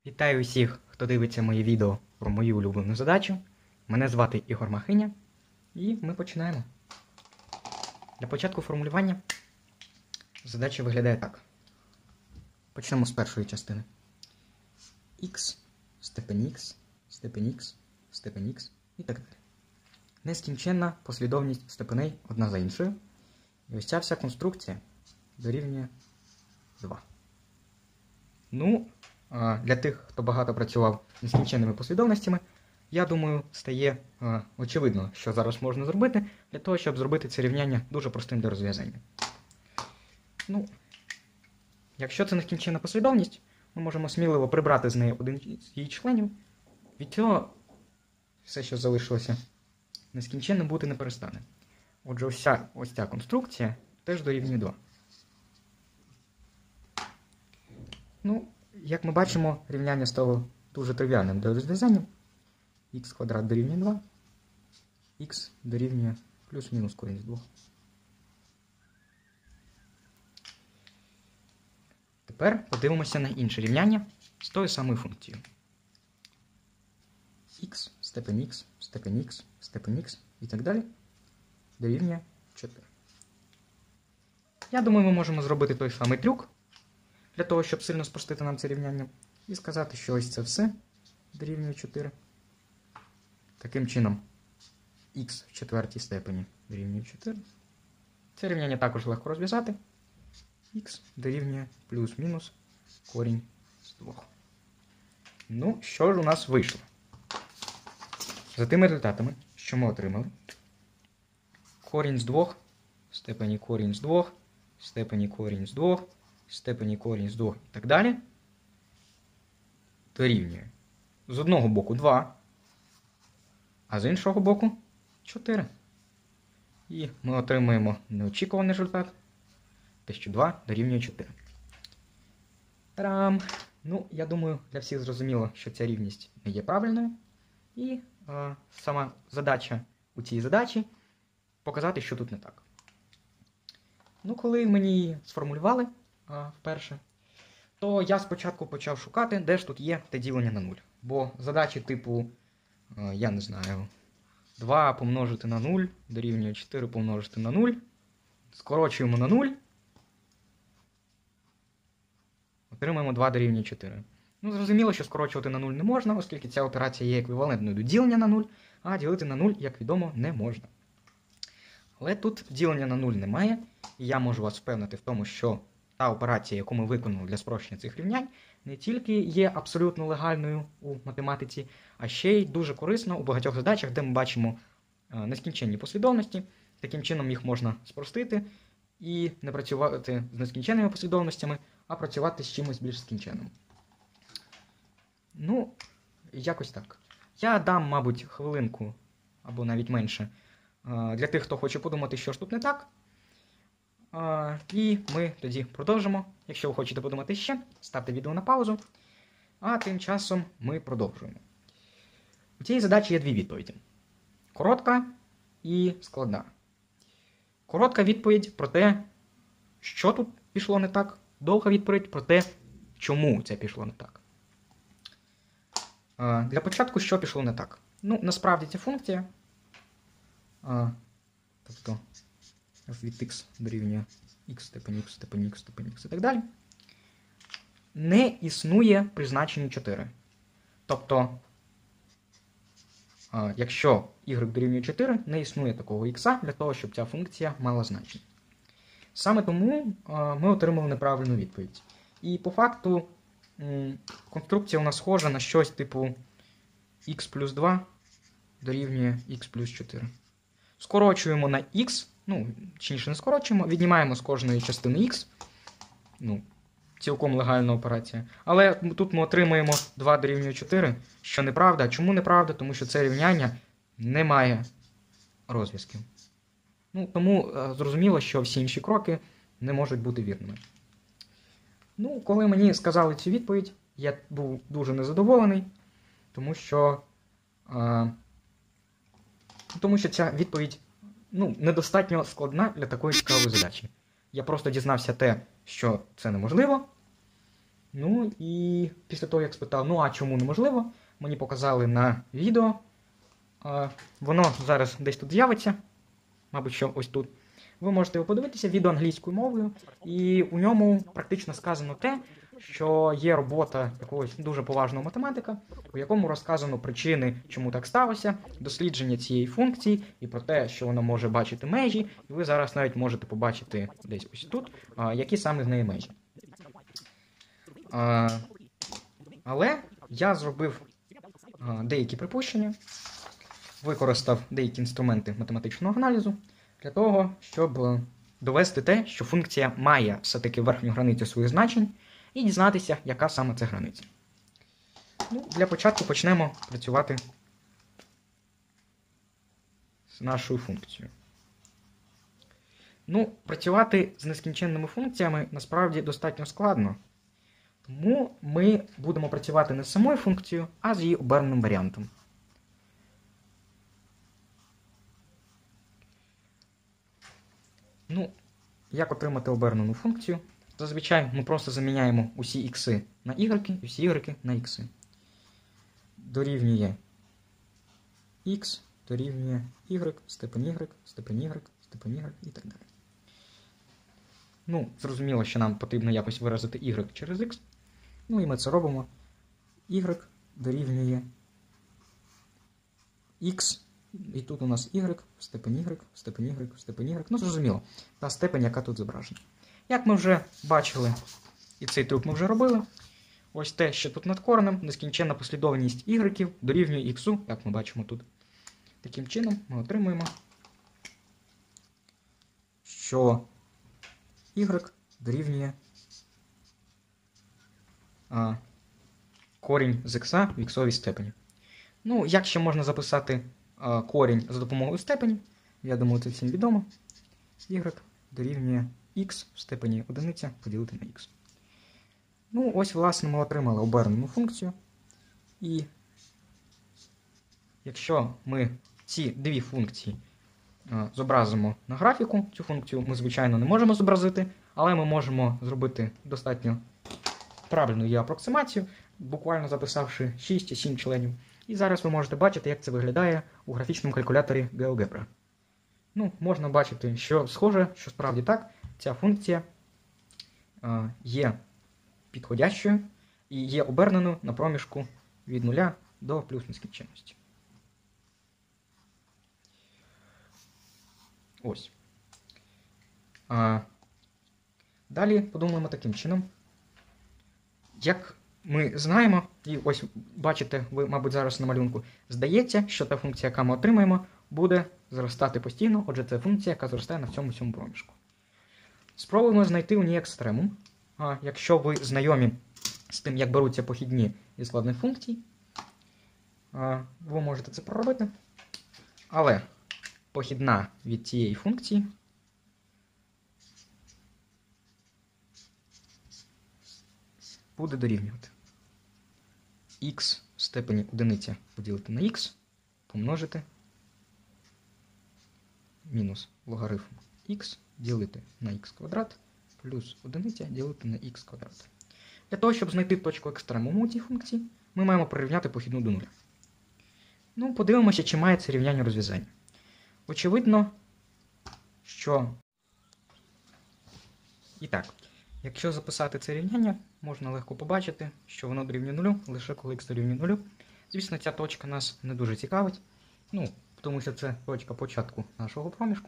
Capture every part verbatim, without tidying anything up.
Вітаю усіх, хто дивиться моє відео про мою улюблену задачу. Мене звати Ігор Махиня, і ми починаємо. Для початку формулювання задача виглядає так. Почнемо з першої частини. Х, степень х, степень х, степень х і так далі. Нескінченна послідовність степеней одна за іншою. І ось ця вся конструкція дорівнює два. Ну, для тих, хто багато працював з нескінченними послідовностями, я думаю, стає а, очевидно, що зараз можна зробити, для того, щоб зробити це рівняння дуже простим для розв'язання. Ну, якщо це нескінченна послідовність, ми можемо сміливо прибрати з неї один з її членів. Від цього все, що залишилося нескінченним, бути не перестане. Отже, ось ця, ось ця конструкція теж дорівнює два. Ну, як ми бачимо, рівняння стало дуже тривіальним для розв'язання. Х квадрат дорівнює два, х дорівнює плюс-мінус корінь з двох. Тепер подивимося на інше рівняння з тою самою функцією. Х, степень х, степень х, степень х і так далі дорівнює чотири. Я думаю, ми можемо зробити той самий трюк, для того, щоб сильно спростити нам це рівняння, і сказати, що ось це все дорівнює чотири. Таким чином, х в четвертій степені дорівнює чотири. Це рівняння також легко розв'язати. Х дорівнює плюс-мінус корінь з двох. Ну, що ж у нас вийшло? За тими результатами, що ми отримали, корінь з двох, степені корінь з двох, степені корінь з двох, степені корінь з двох і так далі, дорівнює з одного боку два, а з іншого боку чотири. І ми отримуємо неочікуваний результат, те, що два дорівнює чотири. Тарам! Ну, я думаю, для всіх зрозуміло, що ця рівність не є правильною. І е, сама задача у цій задачі показати, що тут не так. Ну, коли мені її сформулювали а, вперше, то я спочатку почав шукати, де ж тут є те ділення на нуль. Бо задачі типу, а, я не знаю, два помножити на нуль дорівнює чотири помножити на нуль, скорочуємо на нуль, отримаємо два дорівнює чотири. Ну, зрозуміло, що скорочувати на нуль не можна, оскільки ця операція є еквівалентною до ділення на нуль, а ділити на нуль, як відомо, не можна. Але тут ділення на нуль немає, і я можу вас впевнити в тому, що та операція, яку ми виконали для спрощення цих рівнянь, не тільки є абсолютно легальною у математиці, а ще й дуже корисна у багатьох задачах, де ми бачимо нескінченні послідовності. Таким чином їх можна спростити і не працювати з нескінченними послідовностями, а працювати з чимось більш скінченним. Ну, якось так. Я дам, мабуть, хвилинку, або навіть менше, для тих, хто хоче подумати, що ж тут не так. І ми тоді продовжимо. Якщо ви хочете подумати ще, ставте відео на паузу. А тим часом ми продовжуємо. У цій задачі є дві відповіді. Коротка і складна. Коротка відповідь про те, що тут пішло не так. Довга відповідь про те, чому це пішло не так. Для початку, що пішло не так? Ну, насправді ця функція, тобто f від x дорівнює x степень x степень x степень x і так далі, не існує при значенні чотири. Тобто, якщо y дорівнює чотири, не існує такого x для того, щоб ця функція мала значення. Саме тому ми отримали неправильну відповідь. І по факту конструкція у нас схожа на щось типу х плюс два дорівнює х плюс чотири. Скорочуємо на х, ну, чи інше не скорочуємо, віднімаємо з кожної частини х, ну, цілком легальна операція. Але тут ми отримаємо два дорівнює чотири, що неправда. Чому неправда? Тому що це рівняння не має розв'язків. Ну, тому зрозуміло, що всі інші кроки не можуть бути вірними. Ну, коли мені сказали цю відповідь, я був дуже незадоволений, тому що, а, тому що ця відповідь, ну, недостатньо складна для такої цікавої задачі. Я просто дізнався те, що це неможливо, Ну і після того, як спитав, ну а чому неможливо, мені показали на відео. А, воно зараз десь тут з'явиться, мабуть, що ось тут. Ви можете його подивитися, відео англійською мовою, і у ньому практично сказано те, що є робота якогось дуже поважного математика, у якому розказано причини, чому так сталося, дослідження цієї функції і про те, що вона може бачити межі, і ви зараз навіть можете побачити десь ось тут, а, які саме в неї межі. А, але я зробив а, деякі припущення, використав деякі інструменти математичного аналізу для того, щоб довести те, що функція має все-таки верхню границю своїх значень, і дізнатися, яка саме це границя. Ну, для початку почнемо працювати з нашою функцією. Ну, працювати з нескінченними функціями насправді достатньо складно. Тому ми будемо працювати не з самою функцією, а з її оберненим варіантом. Ну, як отримати обернену функцію? Зазвичай ми просто заміняємо усі ікси на y і всі y на ікси. Дорівнює x, дорівнює y, степень y, степень y, степень y і так далі. Ну, зрозуміло, що нам потрібно якось виразити y через x. Ну і ми це робимо. Y дорівнює x, і тут у нас y, степень y, степень y, степень y. Ну, зрозуміло, та степень, яка тут зображена. Як ми вже бачили, і цей трюк ми вже робили, ось те, що тут над коренем, нескінченна послідовність y дорівнює x, як ми бачимо тут. Таким чином ми отримуємо, що y дорівнює а, корінь з x в іксовій степені. Ну, як ще можна записати а, корінь за допомогою степені? Я думаю, це всім відомо. Y дорівнює x в степені одиниця поділити на x. Ну, ось, власне, ми отримали обернену функцію. І якщо ми ці дві функції а, зобразимо на графіку, цю функцію ми, звичайно, не можемо зобразити, але ми можемо зробити достатньо правильну її апроксимацію, буквально записавши шість-сім членів. І зараз ви можете бачити, як це виглядає у графічному калькуляторі GeoGebra. Ну, можна бачити, що схоже, що справді так, ця функція а, є підходящою і є оберненою на проміжку від нуля до плюс нескінченності. Ось. А, далі подумаємо таким чином. Як ми знаємо, і ось бачите, ви, мабуть, зараз на малюнку, здається, що та функція, яку ми отримаємо, буде зростати постійно, отже, це функція, яка зростає на цьому всьому проміжку. Спробуємо знайти у ній екстремум. А якщо ви знайомі з тим, як беруться похідні зі складних функцій, ви можете це проробити. Але похідна від цієї функції буде дорівнювати х в степені одиниця поділити на х, помножити мінус логарифм х ділити на х квадрат плюс одиниця ділити на х квадрат. Для того, щоб знайти точку екстремуму у цій функції, ми маємо прирівняти похідну до нуля. Ну, подивимося, чи має це рівняння розв'язання. Очевидно, що... І так, якщо записати це рівняння, можна легко побачити, що воно дорівнює нулю, лише коли х дорівнює нулю. Звісно, ця точка нас не дуже цікавить, ну, тому що це точка початку нашого проміжку.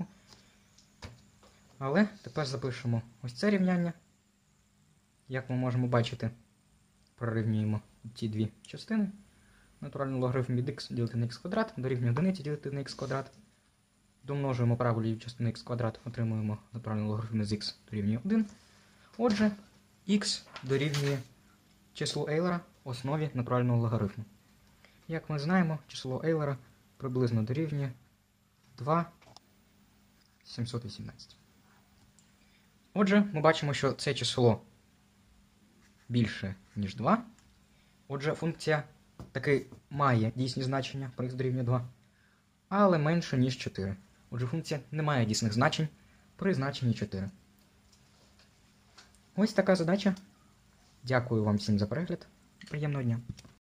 Але тепер запишемо ось це рівняння. Як ми можемо бачити, прорівнюємо ці дві частини. Натуральний логарифм від х ділити на х квадрат дорівнює одиниці ділити на х квадрат. Домножуємо праву ліву частину х квадрат, отримуємо натуральний логарифм з х дорівнює один. Отже, х дорівнює числу Ейлера в основі натурального логарифму. Як ми знаємо, число Ейлера приблизно дорівнює два сімсот вісімнадцять. Отже, ми бачимо, що це число більше, ніж два. Отже, функція таки має дійсні значення при х дорівнює два, але менше, ніж чотири. Отже, функція не має дійсних значень при значенні чотири. Ось така задача. Дякую вам всім за перегляд. Приємного дня!